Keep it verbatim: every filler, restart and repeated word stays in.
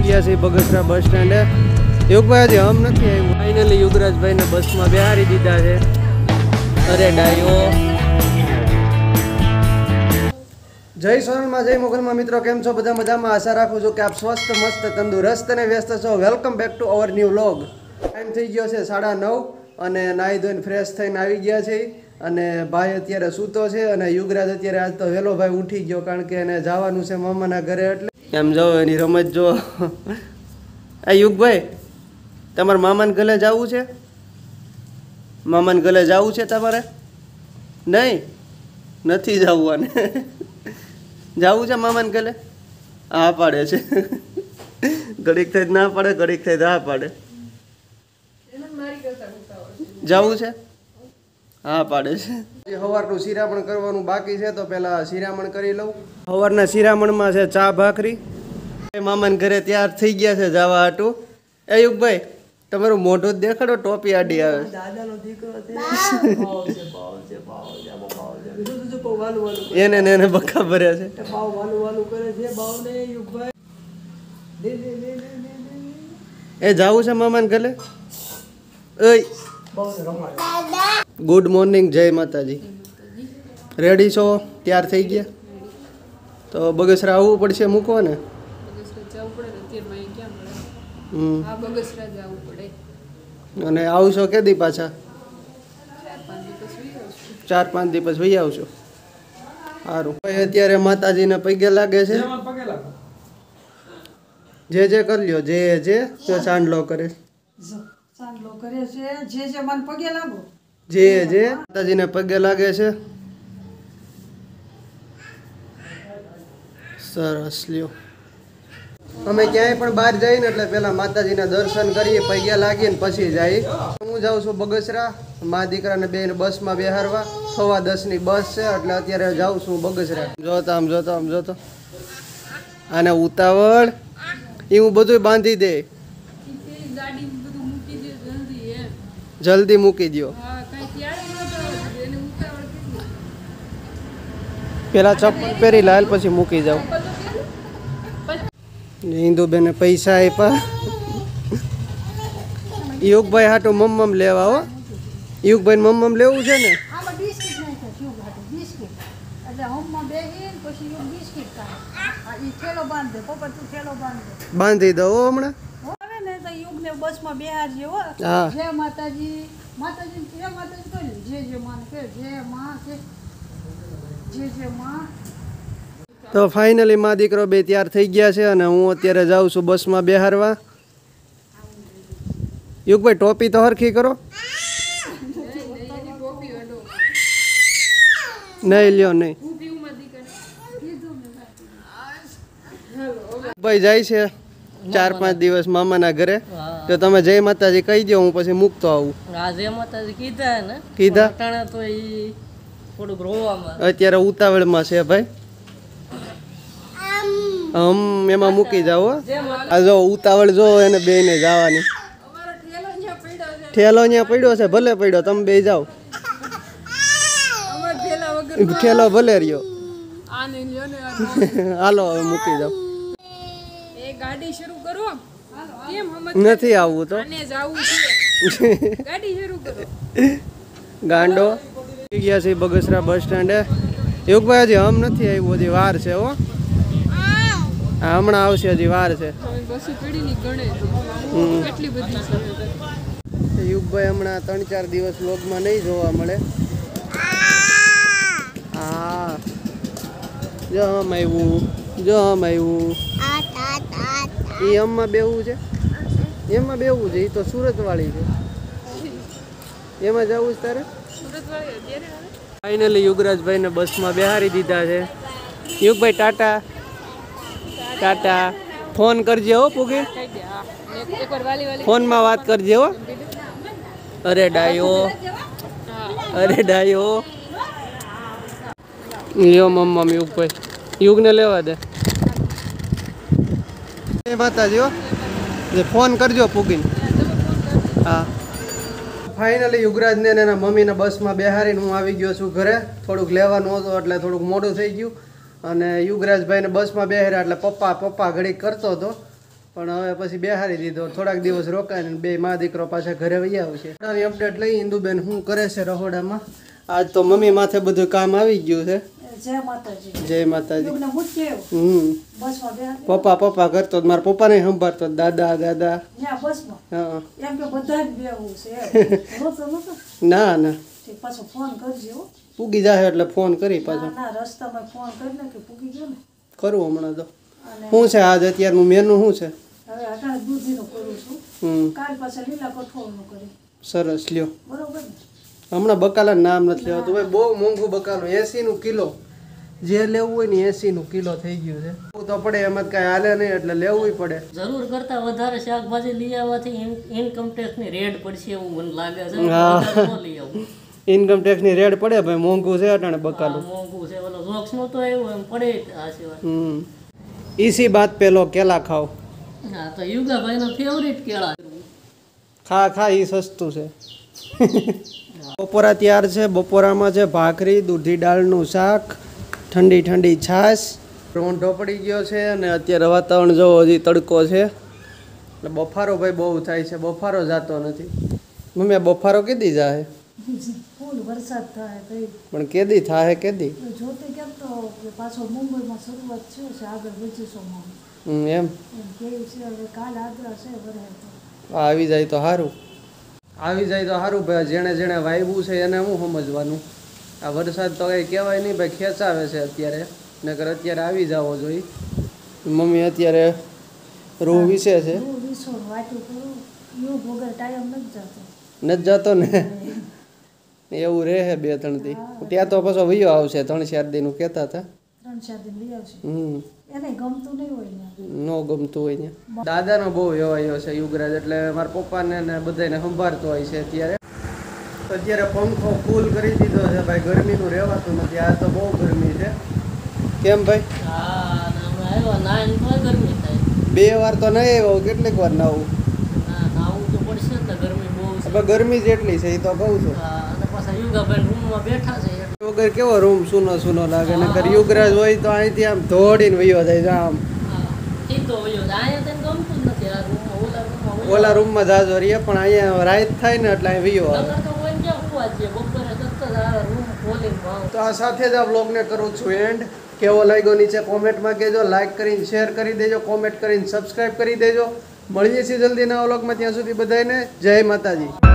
પહોંચી ગયા છે બગસરા બસ સ્ટેન્ડે. યુગભાઈ હજી હમ નથી આવ્યું. ફાઇનલી યુગરાજભાઈને બસમાં બેહારી દીધા છે. અરે ડાયો. જય સોનલમાં જય મોગલમાં મિત્રો, કેમ છો? બધા મજામાં? આશા રાખું છું કે આપ સ્વસ્થ મસ્ત તંદુરસ્ત અને વ્યસ્ત છો. Welcome back to our new vlog. Time થઈ ગયો છે સાડા નવ અને નાહી ધોઈને ફ્રેશ થઈને આવી ગયા છે. અને ભાઈ અત્યારે સૂતો છે અને યુગરાજ અત્યારે આજ તો વહેલો ભાઈ ઉઠી ગયો, કારણ કે એને જવાનું છે મામાના ઘરે. એટલે એમ જો એની રમત જો. આ યુગભાઈ, તમારે મામાને ઘરે જવું છે? મામાને ઘરે જવું છે તમારે? નહીં, નથી જવું. આને જવું છે મામાને ઘરે? હા પાડે છે. ઘડીક થઈ ના પાડે, ઘડીક થઈ હા પાડે. જવું છે? હા પાડે છે. સવારનું શિરામણ કરવાનું બાકી છે, તો પેલા શિરામણ કરી લઉં. સવારના શિરામણમાં છે ચા ભાખરી. મામાને ઘરે તૈયાર થઈ ગયા છે જવા હાટું. એ યુગભાઈ, તમારું મોઢું જ દેખાડો, ટોપી આડી આવે. એને ને એને બક્કા ભર્યા છે. એ જાવું છે મામાને ઘરે? ઓય ગુડ મોર્નિંગ, જય માતાજી. રેડી છો? તૈયાર થઈ ગયા? તો બગસરા આવવું પડશે મૂકવા ને? હમ અને આવશો કે દી પાછા? ચાર પાંચ દિવસ વહી આવશો. સારું. અત્યારે માતાજીને પગે લાગે છે. જે જે કરી લ્યો, જે જે તો ચાંદલો કરે છે. જે જે માતાજીને પગે લાગે છે. સરસ લ્યો. અમે ક્યાંય પણ બહાર જઈએ ને એટલે પેલા માતાજીના દર્શન કરીએ, પગે લાગીને પછી જઈએ. હું જાઉં છું બગસરા, મા દીકરાને બેને બસમાં બેહારવા. સવા દસ ની બસ છે એટલે અત્યારે જાઉં છું બગસરા. જોતા આમ જોતો આમ જોતો આને ઉતાવળ એ હું બધું બાંધી દે. જલ્દી મૂકી દો. પેલા ચપ્પલ પહેરી લાલ પછી મૂકી જાવ. હિન્દુબેને પૈસા આપ્યા. યુગભાઈ હાટું મમ્મમ લેવા. હો યુગભાઈ મમ્મમ લેવું છે ને? બાંધી દો હમણાં. બસમાં બેહારજે હો. જય માતાજી. માતાજી જય માતાજી કહ્યું. જે જે માં કે જય માં કે જે જે માં. તો ફાઇનલી મા દીકરો બે તૈયાર થઈ ગયા છે અને હું અત્યારે જાઉં છું બસમાં બેહારવા. યુગભાઈ ટોપી તો હરખી કરો. નહીં લ્યો નહીં. ભાઈ જાય છે ચાર પાંચ દિવસ મામાના ઘરે. તો તમે જય માતાજી કહી દો, હું પછી મૂકતો આવું. જય માતાજી કીધા ને? કીધા. તો ઈ થોડુંક રોવામાં અત્યારે ઉતાવળમાં છે ભાઈ. હમ એમાં મૂકી જાવ. આ જો ઉતાવળ જો એને બે ને જવાની. ઠેલો અહીંયા પડ્યો છે, ભલે પડ્યો, તમે બે જાઓ. ઠેલો ભલે રહ્યો. હાલો હવે મૂકી જાઓ. ગાડી શરૂ કરો. કેમ નથી આવવું તો ગાડી શરૂ કરો. ગાંડો ગયા છે બગસરા બસ સ્ટેન્ડે. યુગભાઈ હજી હમ નથી આવ્યું, હજી વાર છે. હો હા હમણાં આવશે, હજી વાર છે. યુગભાઈ હમણાં ત્રણ ચાર દિવસ વ્લોગમાં નહીં જોવા મળે. હા જો હમ આવ્યું, જો હમ આવ્યું. એ હમમાં બેવું છે, એમાં બેવું છે. એ તો સુરત વાળી છે, એમાં જવું છે તારે? ફાઇનલી યુગરાજભાઈને બસમાં બેહારી દીધા છે. યુગભાઈ ટાટા ટાટા. ફોન કરજે હો પૂગી, ફોનમાં વાત કરજે હો. અરે ડાયો, અરે ડાયો. લ્યો મમ્મા યુગભાઈ, યુગને લેવા દે. માતાજી હો, ફોન કરજો પૂગીને. હા ફાઇનલી યુગરાજને એના મમ્મીને બસમાં બેહારીને હું આવી ગયો છું ઘરે. થોડુંક લેવાનું હતું એટલે થોડુંક મોડું થઈ ગયું. અને યુગરાજભાઈને બસમાં બેહાર્યા એટલે પપ્પા પપ્પા ઘડીક કરતો હતો. પણ હવે પછી બેહારી દીધો. થોડાક દિવસ રોકાય ને બે મા દીકરો પાછા ઘરે વહી આવશે. અપડેટ લઈ ઇન્દુબેન શું કરે છે રહોડામાં. આજ તો મમ્મી માથે બધું કામ આવી ગયું છે. જય માતાજી. જય માતાજી. યુગને મૂકી આવ્યો. હમ બસમાં બેહાડી. પપ્પા પપ્પા કરતો તો મારા પપ્પાને સંભાળતો દાદા દાદા. ન્યા બસમાં. હા એમ કે બધાને બેહવું છે. નહોતો નહોતો. ના ના ઠીક પાછો ફોન કરજો હો. પૂગી જાય એટલે ફોન કરી પાછો. ના ના રસ્તામાં ફોન કરીને કે પૂગી ગયો ને. કરું હમણાં તો. અને શું છે આજ અત્યારનું મેનુ શું છે? હવે અટાણે દૂધીનું કરું છું. હમ કાલ પાછા લીલા કઠોળનું કરી. સરસ લ્યો. બરોબર ને? હમણાં બકાલા નામ નથી લેવાતું ભાઈ. બહુ મોંઘું બકાલું. એસી નું કિલો જે લેવું હોય ને એસી નું કિલો થઈ ગયું છે. લેવું તો પડે એમાં કઈ હાલે નહીં એટલે લેવું પડે. જરૂર કરતા વધારે શાકભાજી લઈ આવવાથી ઇન્કમ ટેક્સ ની રેડ પડશે એવું મને લાગે છે. હા. વધારે ન લઈ આવું. ઇન્કમ ટેક્સ ની રેડ પડે ભાઈ. મોંઘું છે અટાણે બકાલું. આ મોંઘું છે ઓલો જોક્સ નો તો એવું એમ પડે જ આ સિવાય. હમ ઈસી બાત પેલો કેલા ખાઓ. હા તો યુગાભાઈ નો ફેવરિટ કેળા. ખા ખા ઈ સસ્તું છે. બપોરા તૈયાર છે. બપોરામાં છે ભાખરી, દૂધી દાળનું શાક, ઠંડી ઠંડી છાશ. રોંઢો પડી ગયો છે અને અત્યારે વાતાવરણ જો હજી તડકો છે એટલે બફારો ભાઈ બહુ થાય છે. બફારો જાતો નથી. મમ્મી આ બફારો કેદી જાય? ફૂલ વરસાદ થાય તો પણ કેદી થાય કેદી? જોતે કેમ તો કે પાછો મુંબઈમાં શરૂઆત છે છે આગળ વચ્ચેસોમાં હમ એમ એમ કેવું છે હવે કાલ આગ્રહ છે ભરાય તો આવી જાય તો સારું. આવી જાય તો સારું ભાઈ. જેણે જેણે વાવ્યું છે એને શું સમજવાનું. આ વરસાદ તો કંઈ કહેવાય નહીં ભાઈ. ખેંચાવે છે અત્યારે નકર અત્યારે આવી જવો જોઈએ. મમ્મી અત્યારે રૂ વિશે છે. હું વિસોડ વાટું કરું યુગ વગર ટાઈમ નથી જતો. નથી જતો ને એવું રહે બે ત્રણ દી. ત્યાં તો પાછો વયો આવશે ત્રણ ચાર દીનું કહેતા હતા. ત્રણ ચાર દિન લઈ આવશે. હમ એને ગમતું નહીં હોય ને. ન ગમતું હોય ને. દાદાનો બહુ વ્યવહાર છે યુગરાજ એટલે મારા પપ્પાને ને બધાને સંભાળતો હોય છે અત્યારે. અત્યારે પંખો ફૂલ કરી દીધો છે ભાઈ. ગરમીનું રહેવાતું નથી. આ તો બહુ ગરમી છે. કેમ ભાઈ? હા ને હમણાં આવ્યા નાઈન તો ગરમી થાય. બે વાર તો નહીં આવ્યો. કેટલીક વાર નાવું. ના નાવું તો પડશે ને ગરમી બહુ છે. હવે ગરમી જેટલી છે એ તો કહું છું. હા અને પાછા યુગાભાઈ રૂમમાં બેઠા છે. વગર કેવો રૂમ સૂનો સૂનો લાગે. નકર યુગરાજ હોય તો અહીંથી આમ દોડીને વયો જાય છે આમ. હા ઠીક તો વયો અહીંયા તને ગમતું જ નથી. આ રૂમમાં ઓલા રૂમમાં વયો ઓલા રૂમમાં જાજો રહીએ પણ અહીંયા રાત થાય ને એટલે અહીં વયો આવે. નકર તો કોઈ ક્યાં હોવા જ છે. બપોરે તરત જ આ રૂમ ખોલીને ભાવ. તો આ સાથે જ આ બ્લોગને કરું છું એન્ડ. કેવો લાગ્યો નીચે કોમેન્ટમાં કહેજો. લાઈક કરીને શેર કરી દેજો. કોમેન્ટ કરીને સબસ્ક્રાઈબ કરી દેજો. મળીએ છીએ જલ્દી નવા વ્લોગમાં. ત્યાં સુધી બધાને જય માતાજી.